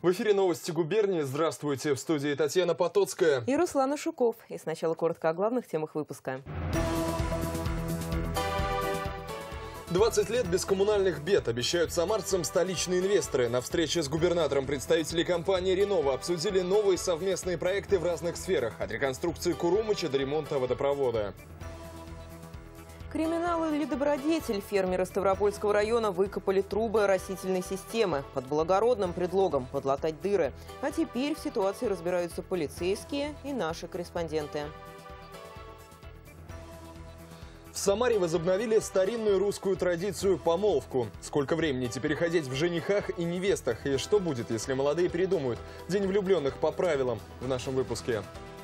В эфире новости губернии. Здравствуйте. В студии Татьяна Потоцкая и Руслан Шуков. И сначала коротко о главных темах выпуска. 20 лет без коммунальных бед, обещают самарцам столичные инвесторы. На встрече с губернатором представители компании «Ренова» обсудили новые совместные проекты в разных сферах. От реконструкции Курумыча до ремонта водопровода. Криминал или добродетель? Фермеры Ставропольского района выкопали трубы оросительной системы под благородным предлогом подлатать дыры. А теперь в ситуации разбираются полицейские и наши корреспонденты. В Самаре возобновили старинную русскую традицию – помолвку. Сколько времени теперь ходить в женихах и невестах? И что будет, если молодые передумают? День влюбленных по правилам в нашем выпуске.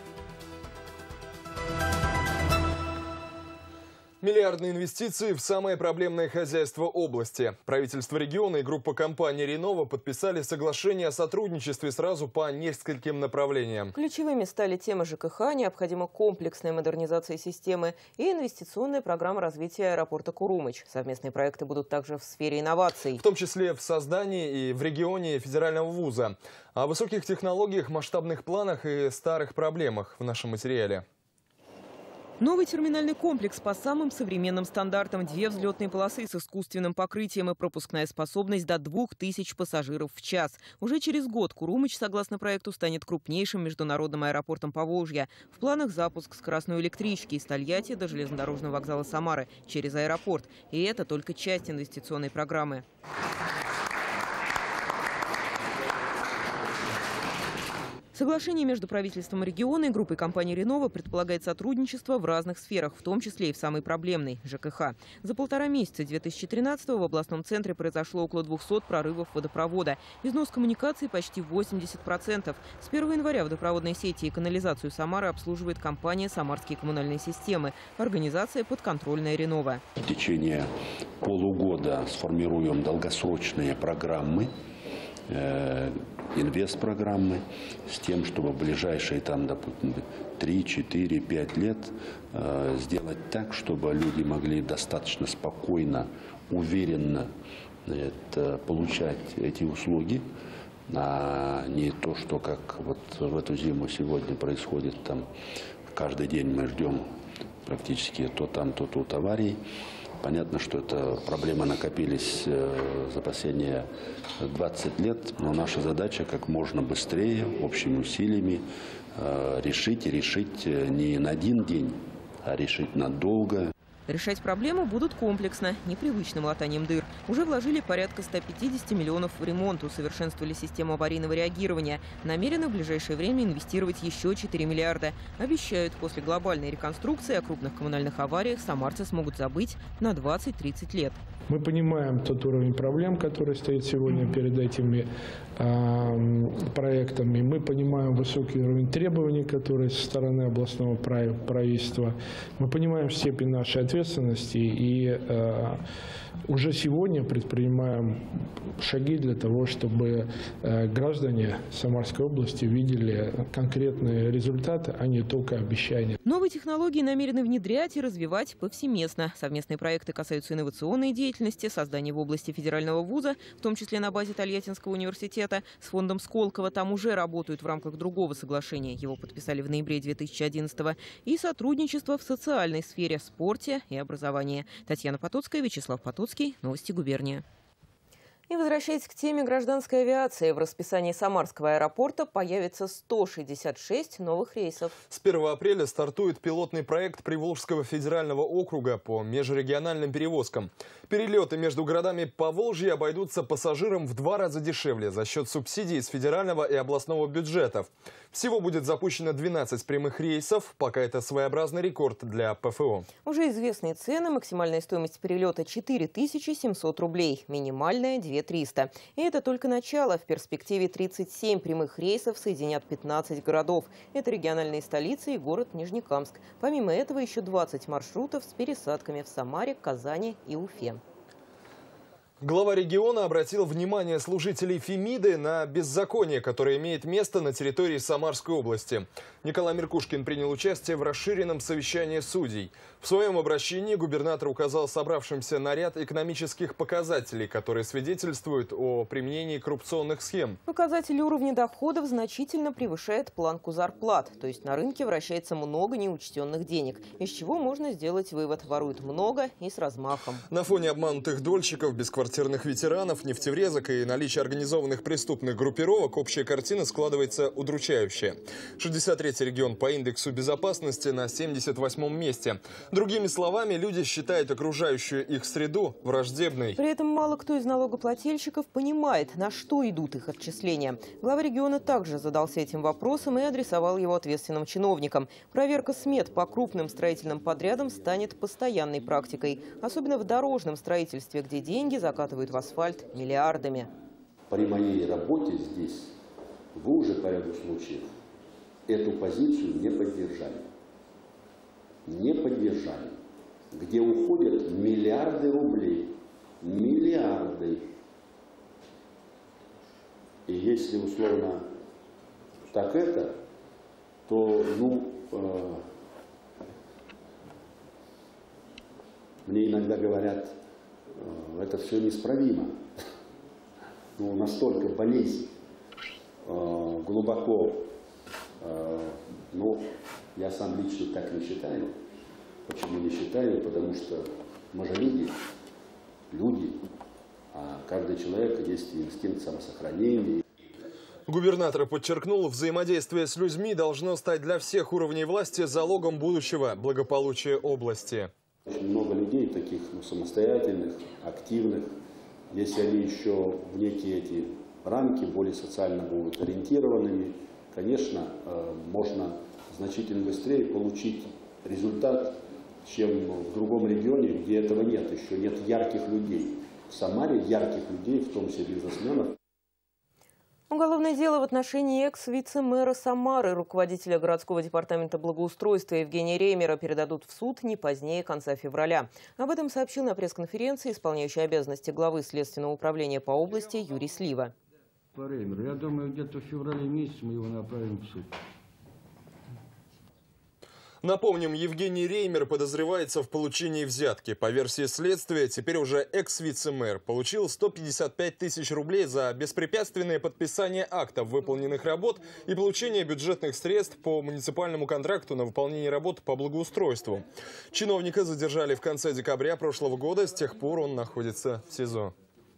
Миллиардные инвестиции в самое проблемное хозяйство области. Правительство региона и группа компаний «Ренова» подписали соглашение о сотрудничестве сразу по нескольким направлениям. Ключевыми стали темы ЖКХ, необходима комплексная модернизация системы и инвестиционная программа развития аэропорта Курумыч. Совместные проекты будут также в сфере инноваций. В том числе в создании и в регионе федерального вуза. О высоких технологиях, масштабных планах и старых проблемах в нашем материале. Новый терминальный комплекс по самым современным стандартам. 2 взлетные полосы с искусственным покрытием и пропускная способность до 2000 пассажиров в час. Уже через год Курумыч, согласно проекту, станет крупнейшим международным аэропортом Поволжья. В планах запуск скоростной электрички из Тольятти до железнодорожного вокзала Самары через аэропорт. И это только часть инвестиционной программы. Соглашение между правительством региона и группой компаний «Ренова» предполагает сотрудничество в разных сферах, в том числе и в самой проблемной – ЖКХ. За 1,5 месяца 2013-го в областном центре произошло около 200 прорывов водопровода. Износ коммуникаций почти 80%. С 1 января водопроводные сети и канализацию Самары обслуживает компания «Самарские коммунальные системы», организация подконтрольная «Ренова». В течение полугода сформируем долгосрочные программы, инвестпрограммы с тем, чтобы в ближайшие допустим, 3, 4, 5 лет сделать так, чтобы люди могли достаточно спокойно, уверенно получать эти услуги, а не то, что как вот в эту зиму сегодня происходит. Там каждый день мы ждем практически то там, то тут аварий. Понятно, что это проблемы накопились за последние 20 лет, но наша задача как можно быстрее, общими усилиями решить не на один день, а решить надолго. Решать проблему будут комплексно, непривычным латанием дыр. Уже вложили порядка 150 миллионов в ремонт, усовершенствовали систему аварийного реагирования. Намерены в ближайшее время инвестировать еще 4 миллиарда. Обещают, после глобальной реконструкции о крупных коммунальных авариях самарцы смогут забыть на 20-30 лет. Мы понимаем тот уровень проблем, который стоит сегодня перед этими проектами. Мы понимаем высокий уровень требований, которые со стороны областного правительства. Мы понимаем степень нашей ответственности и уже сегодня предпринимаем шаги для того, чтобы граждане Самарской области видели конкретные результаты, а не только обещания. Новые технологии намерены внедрять и развивать повсеместно. Совместные проекты касаются инновационной деятельности, создания в области федерального вуза, в том числе на базе Тольяттинского университета. С фондом Сколково там уже работают в рамках другого соглашения. Его подписали в ноябре 2011-го. И сотрудничество в социальной сфере, спорте и образовании. Татьяна Потоцкая, Вячеслав Потоцкий. Новости губернии. И возвращаясь к теме гражданской авиации, в расписании Самарского аэропорта появится 166 новых рейсов. С 1 апреля стартует пилотный проект Приволжского федерального округа по межрегиональным перевозкам. Перелеты между городами Поволжья обойдутся пассажирам в 2 раза дешевле за счет субсидий из федерального и областного бюджетов. Всего будет запущено 12 прямых рейсов, пока это своеобразный рекорд для ПФО. Уже известные цены. Максимальная стоимость перелета 4700 рублей, минимальная 2300. И это только начало. В перспективе 37 прямых рейсов соединят 15 городов. Это региональные столицы и город Нижнекамск. Помимо этого еще 20 маршрутов с пересадками в Самаре, Казани и Уфе. Глава региона обратил внимание служителей Фемиды на беззаконие, которое имеет место на территории Самарской области. Николай Меркушкин принял участие в расширенном совещании судей. В своем обращении губернатор указал собравшимся на ряд экономических показателей, которые свидетельствуют о применении коррупционных схем. Показатель уровня доходов значительно превышает планку зарплат. То есть на рынке вращается много неучтенных денег, из чего можно сделать вывод: воруют много и с размахом. На фоне обманутых дольщиков, бесквартирных ветеранов, нефтеврезок и наличия организованных преступных группировок общая картина складывается удручающая. 63-й регион по индексу безопасности на 78-м месте. Другими словами, люди считают окружающую их среду враждебной. При этом мало кто из налогоплательщиков понимает, на что идут их отчисления. Глава региона также задался этим вопросом и адресовал его ответственным чиновникам. Проверка смет по крупным строительным подрядам станет постоянной практикой. Особенно в дорожном строительстве, где деньги закатывают в асфальт миллиардами. При моей работе здесь вы уже по ряду случаев эту позицию не поддержали. Не поддержали. Где уходят миллиарды рублей. Миллиарды. И если условно так это, то, мне иногда говорят, это все неисправимо. Настолько болезнь глубоко, я сам лично так не считаю. Почему не считаю? Потому что мы же люди, а каждый человек есть инстинкт самосохранения. Губернатор подчеркнул, взаимодействие с людьми должно стать для всех уровней власти залогом будущего благополучия области. Очень много людей таких самостоятельных, активных. Если они еще в некие эти рамки более социально будут ориентированными, конечно, можно значительно быстрее получить результат, чем в другом регионе, где этого нет. Еще нет ярких людей. В Самаре ярких людей, в том числе бизнесменов. Уголовное дело в отношении экс-вице-мэра Самары, руководителя городского департамента благоустройства Евгения Реймера, передадут в суд не позднее конца февраля. Об этом сообщил на пресс-конференции исполняющий обязанности главы Следственного управления по области Юрий Слива. По Реймеру. Я думаю, где-то в феврале месяце мы его направим в суд. Напомним, Евгений Реймер подозревается в получении взятки. По версии следствия, теперь уже экс-вице-мэр получил 155 тысяч рублей за беспрепятственное подписание актов выполненных работ и получение бюджетных средств по муниципальному контракту на выполнение работ по благоустройству. Чиновника задержали в конце декабря прошлого года, с тех пор он находится в СИЗО.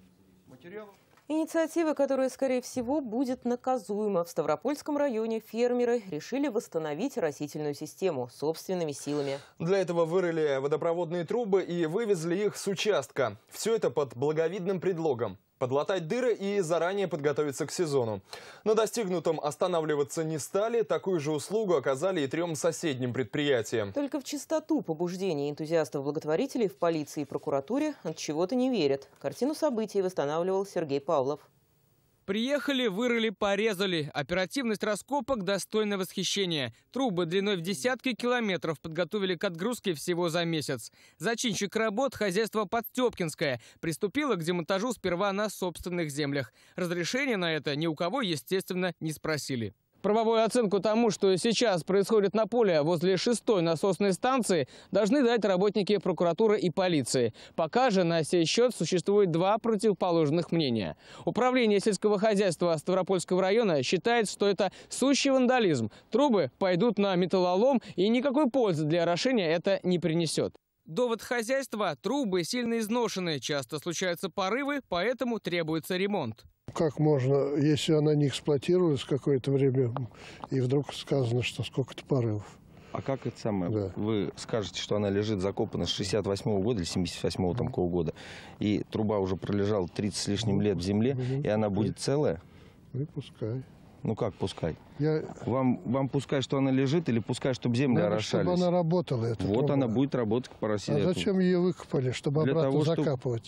Инициатива, которая, скорее всего, будет наказуема. В Ставропольском районе фермеры решили восстановить растительную систему собственными силами. Для этого вырыли водопроводные трубы и вывезли их с участка. Все это под благовидным предлогом – подлатать дыры и заранее подготовиться к сезону. На достигнутом останавливаться не стали. Такую же услугу оказали и 3 соседним предприятиям. Только в чистоту побуждений энтузиастов-благотворителей в полиции и прокуратуре от чего-то не верят. Картину событий восстанавливал Сергей Павлов. Приехали, вырыли, порезали. Оперативность раскопок достойна восхищения. Трубы длиной в десятки километров подготовили к отгрузке всего за месяц. Зачинщик работ, хозяйство Подстепкинское, приступило к демонтажу сперва на собственных землях. Разрешения на это ни у кого, естественно, не спросили. Правовую оценку тому, что сейчас происходит на поле возле 6-й насосной станции, должны дать работники прокуратуры и полиции. Пока же на сей счет существует 2 противоположных мнения. Управление сельского хозяйства Ставропольского района считает, что это сущий вандализм. Трубы пойдут на металлолом, и никакой пользы для орошения это не принесет. Довод хозяйства – трубы сильно изношены, часто случаются порывы, поэтому требуется ремонт. Как можно, если она не эксплуатировалась какое-то время, и вдруг сказано, что сколько-то порывов? А как это самое? Да. Вы скажете, что она лежит закопана с 68-го года или 78-го там какого года, и труба уже пролежала 30 с лишним лет в земле, и она будет целая? Ну, пускай. Ну как пускай? Вам пускай, что она лежит, или пускай, чтобы земли орошались? Чтобы она работала. Вот труба. Она будет работать по России. А зачем ее выкопали? Чтобы обратно закапывать?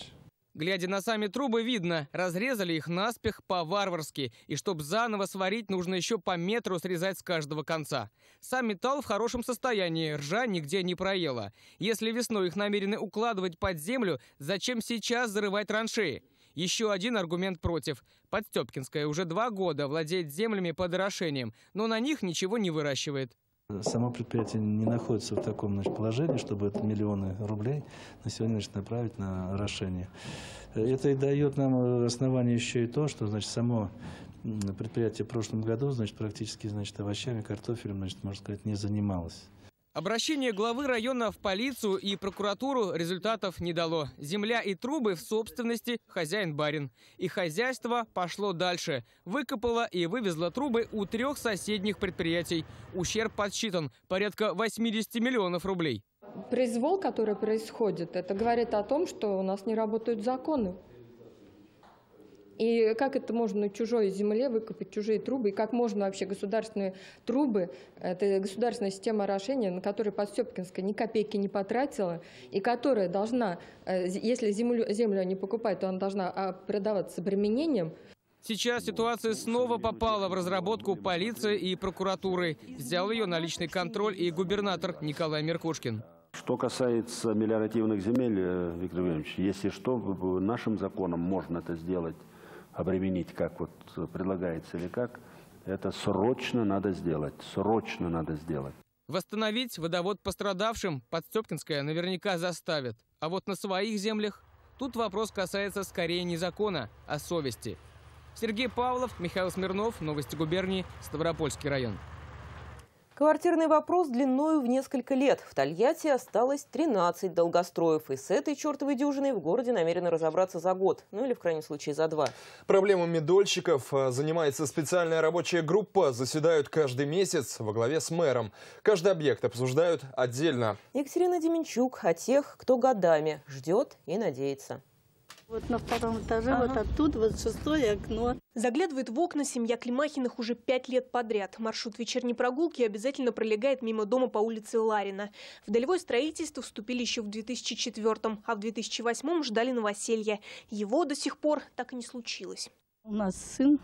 Глядя на сами трубы, видно, разрезали их наспех по-варварски. И чтобы заново сварить, нужно еще по метру срезать с каждого конца. Сам металл в хорошем состоянии, ржа нигде не проела. Если весной их намерены укладывать под землю, зачем сейчас зарывать траншеи? Еще один аргумент против. Подстепкинская уже 2 года владеет землями под орошением, но на них ничего не выращивает. Само предприятие не находится в таком положении, чтобы это миллионы рублей на сегодня направить на орошение. Это и дает нам основание еще и то, что само предприятие в прошлом году практически овощами, картофелем, можно сказать, не занималось. Обращение главы района в полицию и прокуратуру результатов не дало. Земля и трубы в собственности хозяин-барин. И хозяйство пошло дальше. Выкопало и вывезло трубы у 3 соседних предприятий. Ущерб подсчитан – порядка 80 миллионов рублей. Произвол, который происходит, это говорит о том, что у нас не работают законы. И как это можно на чужой земле выкопать чужие трубы? И как можно вообще государственные трубы, это государственная система орошения, на которой Подстепкинская ни копейки не потратила, и которая должна, если землю они покупают, то она должна продаваться с обременением. Сейчас ситуация снова попала в разработку полиции и прокуратуры. Взял ее на личный контроль и губернатор Николай Меркушкин. Что касается мелиоративных земель, Виктор Иванович, если что, нашим законом можно это сделать, обременить, как вот предлагается или как, это срочно надо сделать. Срочно надо сделать. Восстановить водовод пострадавшим Подстепкинская наверняка заставит. А вот на своих землях тут вопрос касается скорее не закона, а совести. Сергей Павлов, Михаил Смирнов, Новости губернии, Ставропольский район. Квартирный вопрос длиною в несколько лет. В Тольятти осталось 13 долгостроев. И с этой чертовой дюжиной в городе намерены разобраться за год. Ну или в крайнем случае за 2. Проблемами дольщиков занимается специальная рабочая группа. Заседают каждый месяц во главе с мэром. Каждый объект обсуждают отдельно. Екатерина Деменчук о тех, кто годами ждет и надеется. Вот на 2-м этаже, вот оттуда, вот 6-е окно. Заглядывает в окна семья Климахиных уже 5 лет подряд. Маршрут вечерней прогулки обязательно пролегает мимо дома по улице Ларина. В долевое строительство вступили еще в 2004-м, а в 2008-м ждали новоселья. Его до сих пор так и не случилось. У нас сын,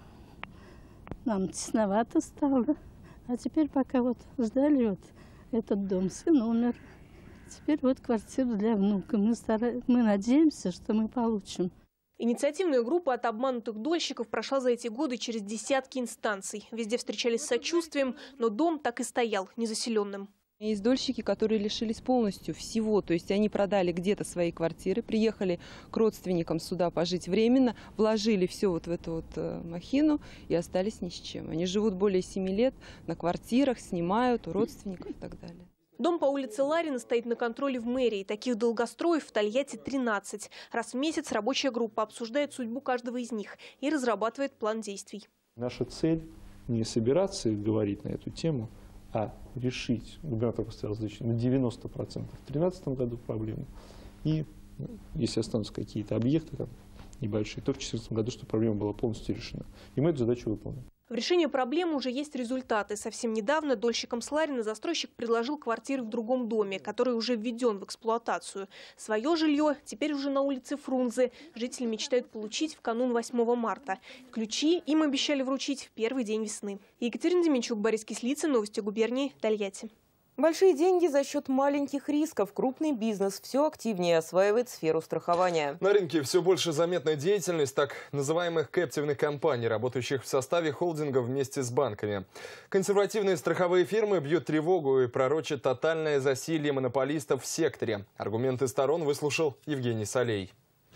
нам тесновато стало. А теперь пока вот ждали вот этот дом, сын умер. Теперь вот квартира для внука. Мы надеемся, что мы получим. Инициативная группа от обманутых дольщиков прошла за эти годы через десятки инстанций. Везде встречались с сочувствием, но дом так и стоял незаселенным. Есть дольщики, которые лишились полностью всего. То есть они продали где-то свои квартиры, приехали к родственникам сюда пожить временно, вложили все вот в эту вот махину и остались ни с чем. Они живут более 7 лет на квартирах, снимают у родственников и так далее. Дом по улице Ларина стоит на контроле в мэрии. Таких долгостроев в Тольятти 13. Раз в месяц рабочая группа обсуждает судьбу каждого из них и разрабатывает план действий. Наша цель не собираться и говорить на эту тему, а решить, губернатор поставил задачу, на 90% в 2013 году проблему. И если останутся какие-то объекты там, небольшие, то в 2014 году, чтобы проблема была полностью решена. И мы эту задачу выполним. В решении проблемы уже есть результаты. Совсем недавно дольщикам с Ларина застройщик предложил квартиры в другом доме, который уже введен в эксплуатацию. Свое жилье теперь уже на улице Фрунзе. Жители мечтают получить в канун 8 марта. Ключи им обещали вручить в первый день весны. Екатерина Деменчук, Борис Кислицын, Новости губернии, Тольятти. Большие деньги за счет маленьких рисков. Крупный бизнес все активнее осваивает сферу страхования. На рынке все больше заметна деятельность так называемых кэптивных компаний, работающих в составе холдинга вместе с банками. Консервативные страховые фирмы бьют тревогу и пророчат тотальное засилье монополистов в секторе. Аргументы сторон выслушал Евгений Солей.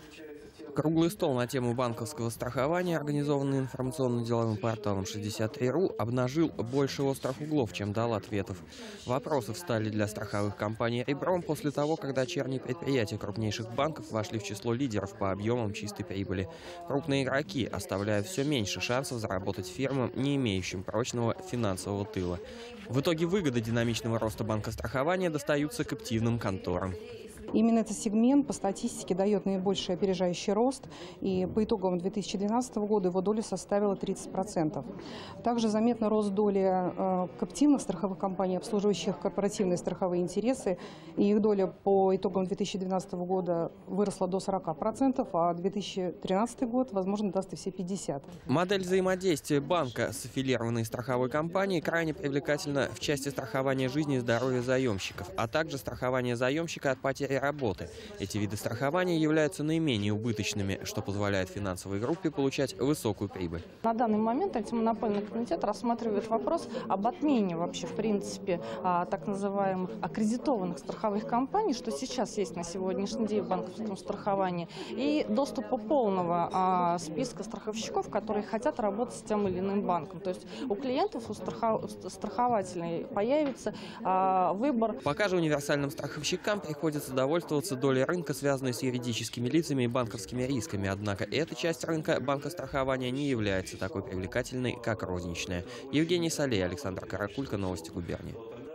Круглый стол на тему банковского страхования, организованный информационно-деловым порталом 63.ru, обнажил больше острых углов, чем дал ответов. Вопросы встали для страховых компаний ребром после того, как дочерние предприятия крупнейших банков вошли в число лидеров по объемам чистой прибыли. Крупные игроки оставляют все меньше шансов заработать фирмам, не имеющим прочного финансового тыла. В итоге выгоды динамичного роста банкострахования достаются кэптивным конторам. Именно этот сегмент по статистике дает наибольший опережающий рост, и по итогам 2012 года его доля составила 30%. Также заметно рос доля каптивных страховых компаний, обслуживающих корпоративные страховые интересы, и их доля по итогам 2012 года выросла до 40%, а 2013 год, возможно, даст и все 50%. Модель взаимодействия банка с аффилированной страховой компанией крайне привлекательна в части страхования жизни и здоровья заемщиков, а также страхования заемщика от потери работы. Эти виды страхования являются наименее убыточными, что позволяет финансовой группе получать высокую прибыль. На данный момент антимонопольный комитет рассматривает вопрос об отмене вообще, в принципе, так называемых аккредитованных страховых компаний, что сейчас есть на сегодняшний день в банковском страховании, и доступа полного списка страховщиков, которые хотят работать с тем или иным банком. То есть у клиентов, у страхователей появится выбор. Пока же универсальным страховщикам приходится довольствоваться долей рынка, связанной с юридическими лицами и банковскими рисками. Однако эта часть рынка банкострахования не является такой привлекательной, как розничная. Евгений Солей, Александр Каракулько, Новости губернии.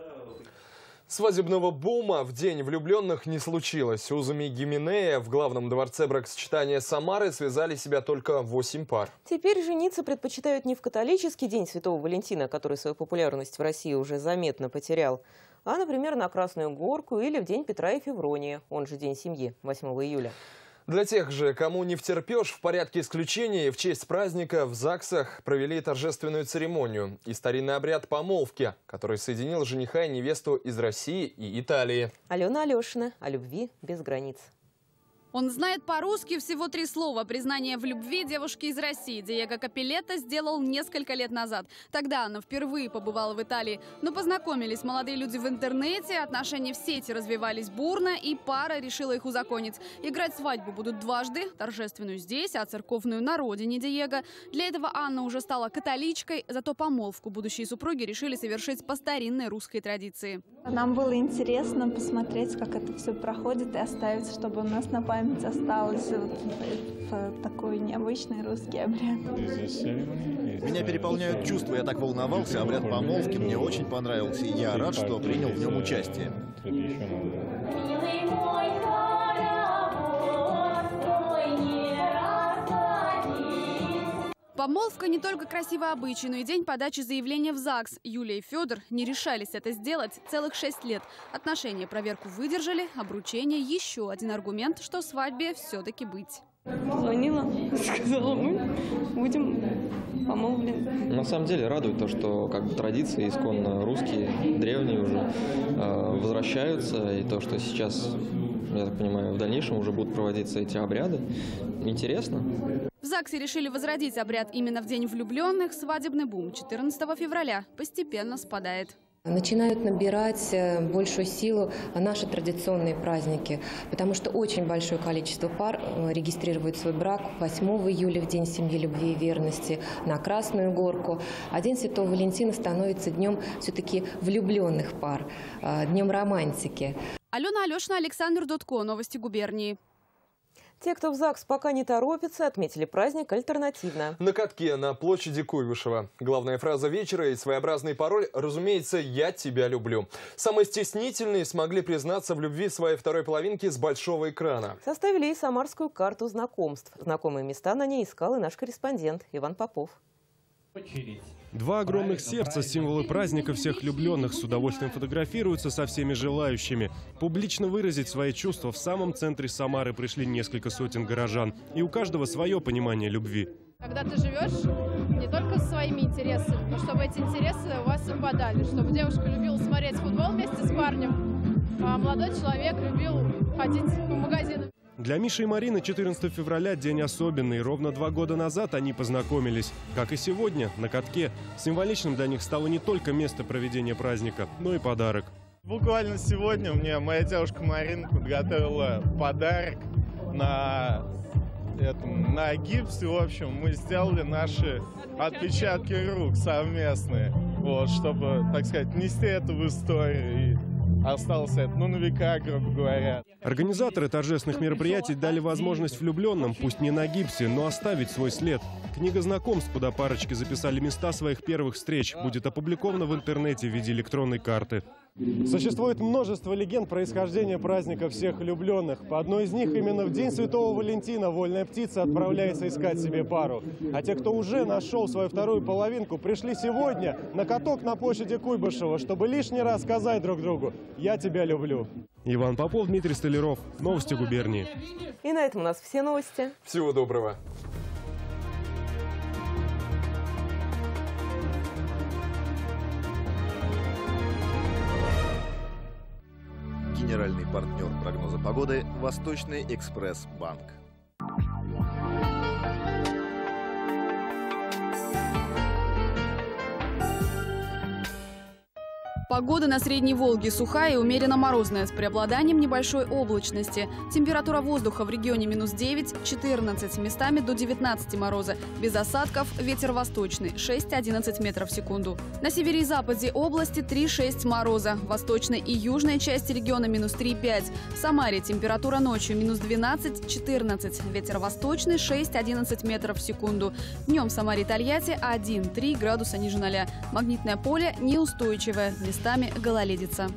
Свадебного бума в День влюбленных не случилось. Узами Гименея в главном дворце бракосочетания Самары связали себя только 8 пар. Теперь жениться предпочитают не в католический День Святого Валентина, который свою популярность в России уже заметно потерял, а, например, на Красную Горку или в День Петра и Февронии, он же День семьи, 8 июля. Для тех же, кому не втерпешь, в порядке исключения в честь праздника в ЗАГСах провели торжественную церемонию и старинный обряд помолвки, который соединил жениха и невесту из России и Италии. Алена Алешина о любви без границ. Он знает по-русски всего 3 слова. Признание в любви девушки из России Диего Капеллетто сделал несколько лет назад. Тогда она впервые побывала в Италии. Но познакомились молодые люди в интернете, отношения в сети развивались бурно, и пара решила их узаконить. Играть свадьбу будут дважды. Торжественную здесь, а церковную на родине Диего. Для этого Анна уже стала католичкой, зато помолвку будущие супруги решили совершить по старинной русской традиции. Нам было интересно посмотреть, как это все проходит, и оставить, чтобы у нас на память осталось в такой необычный русский обряд. Меня переполняют чувства, я так волновался, обряд помолвки мне очень понравился, и я рад, что принял в нем участие. Помолвка не только красивый обычай, но и день подачи заявления в ЗАГС. Юлия и Федор не решались это сделать целых 6 лет. Отношения проверку выдержали, обручение – еще один аргумент, что свадьбе все-таки быть. Позвонила, сказала, мы будем помолвлены. На самом деле радует то, что традиции исконно русские, древние уже возвращаются, и то, что сейчас, я так понимаю, в дальнейшем уже будут проводиться эти обряды. Интересно. В ЗАГСе решили возродить обряд именно в День влюбленных. Свадебный бум 14 февраля постепенно спадает. Начинают набирать большую силу наши традиционные праздники, потому что очень большое количество пар регистрирует свой брак 8 июля в День семьи, любви и верности, на Красную Горку. А День Святого Валентина становится днем все-таки влюбленных пар, днем романтики. Алена Алешина, Александр Дудко, Новости губернии. Те, кто в ЗАГС пока не торопится, отметили праздник альтернативно. На катке на площади Куйбышева. Главная фраза вечера и своеобразный пароль, разумеется, «Я тебя люблю». Самые стеснительные смогли признаться в любви своей второй половинки с большого экрана. Составили и самарскую карту знакомств. Знакомые места на ней искал и наш корреспондент Иван Попов. Два огромных сердца, символы праздника всех влюбленных, с удовольствием фотографируются со всеми желающими. Публично выразить свои чувства в самом центре Самары пришли несколько сотен горожан. И у каждого свое понимание любви. Когда ты живешь не только со своими интересами, но чтобы эти интересы у вас совпадали. Чтобы девушка любила смотреть футбол вместе с парнем, а молодой человек любил ходить по магазинам. Для Миши и Марины 14 февраля день особенный. Ровно 2 года назад они познакомились. Как и сегодня, на катке. Символичным для них стало не только место проведения праздника, но и подарок. Буквально сегодня мне моя девушка Марина подготовила подарок на гипсе. В общем, мы сделали наши отпечатки рук совместные, вот, чтобы, так сказать, нести это в историю. И остался это, на века, грубо говоря. Организаторы торжественных мероприятий дали возможность влюбленным, пусть не на гипсе, но оставить свой след. Книга знакомств, куда парочки записали места своих первых встреч, будет опубликована в интернете в виде электронной карты. Существует множество легенд происхождения праздника всех влюбленных. По одной из них именно в День Святого Валентина вольная птица отправляется искать себе пару. А те, кто уже нашел свою вторую половинку, пришли сегодня на каток на площади Куйбышева, чтобы лишний раз сказать друг другу «Я тебя люблю». Иван Попов, Дмитрий Столяров. Новости губернии. И на этом у нас все новости. Всего доброго. Генеральный партнер прогноза погоды – Восточный экспресс-банк. Погода на Средней Волге сухая и умеренно морозная, с преобладанием небольшой облачности. Температура воздуха в регионе -9, 14, местами до 19 мороза. Без осадков, ветер восточный 6-11 метров в секунду. На севере и западе области 3-6 мороза. В восточной и южной части региона -3-5. В Самаре температура ночью -12, 14, ветер восточный 6-11 метров в секунду. Днем в Самаре и Тольятти 1-3 градуса ниже 0. Магнитное поле неустойчивое. Местами гололедица.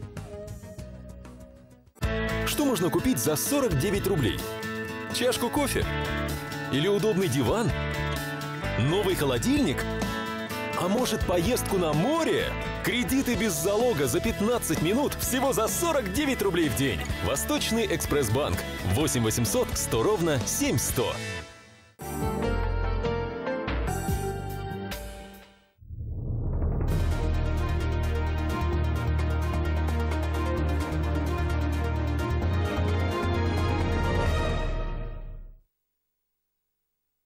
Что можно купить за 49 рублей? Чашку кофе? Или удобный диван? Новый холодильник? А может, поездку на море? Кредиты без залога за 15 минут всего за 49 рублей в день. Восточный экспресс-банк. 8 800 100 ровно 7100.